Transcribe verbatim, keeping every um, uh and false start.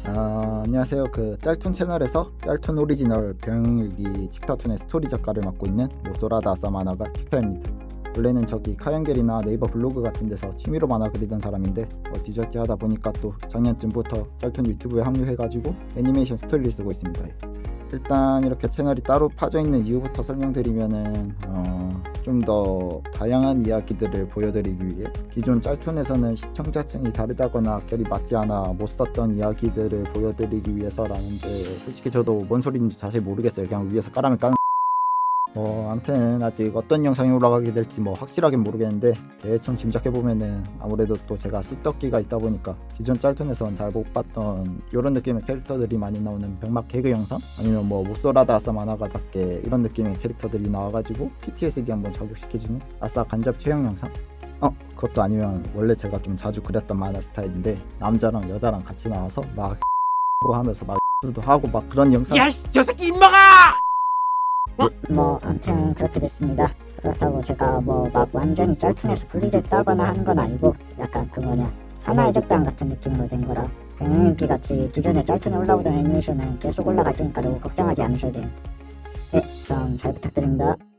아, 안녕하세요. 그 짤툰 채널에서 짤툰 오리지널 병영일기 틱타툰의 스토리 작가를 맡고 있는 모소라다 아싸 만화가 틱타입니다. 원래는 저기 카연겔이나 네이버 블로그 같은 데서 취미로 만화 그리던 사람인데 어, 뒤적지 하다 보니까 또 작년쯤부터 짤툰 유튜브에 합류해가지고 애니메이션 스토리를 쓰고 있습니다. 일단 이렇게 채널이 따로 파져있는 이유부터 설명드리면은 어, 좀 더 다양한 이야기들을 보여드리기 위해 기존 짤툰에서는 시청자층이 다르다거나 결이 맞지 않아 못 썼던 이야기들을 보여드리기 위해서라는데 솔직히 저도 뭔 소리인지 자세히 모르겠어요. 그냥 위에서 까라면 까는 어, 아무튼 아직 어떤 영상이 올라가게 될지 뭐 확실하게 모르겠는데 대충 짐작해보면은 아무래도 또 제가 씹덕기가 있다 보니까 기존 짤툰에선 잘 못 봤던 이런 느낌의 캐릭터들이 많이 나오는 병맛 개그 영상, 아니면 뭐 모소라다 아싸 만화가답게 이런 느낌의 캐릭터들이 나와가지고 피티에스디 한번 자극시켜주는 아싸 간접 체형 영상, 어 그것도 아니면 원래 제가 좀 자주 그렸던 만화 스타일인데 남자랑 여자랑 같이 나와서 막 하면서 막 도 하고 막 그런 영상. 야씨 저 새끼 임마가! 뭐 아무튼 그렇게 됐습니다. 그렇다고 제가 뭐 막 완전히 짤툰에서 분리됐다거나 하는 건 아니고 약간 그 뭐냐 하나의 적당 같은 느낌으로 된 거라 병영일기 같이 기존에 짤툰에 올라오던 애니메이션은 계속 올라갈 테니까 너무 걱정하지 않으셔야 돼요. 네, 그럼 잘 부탁드립니다.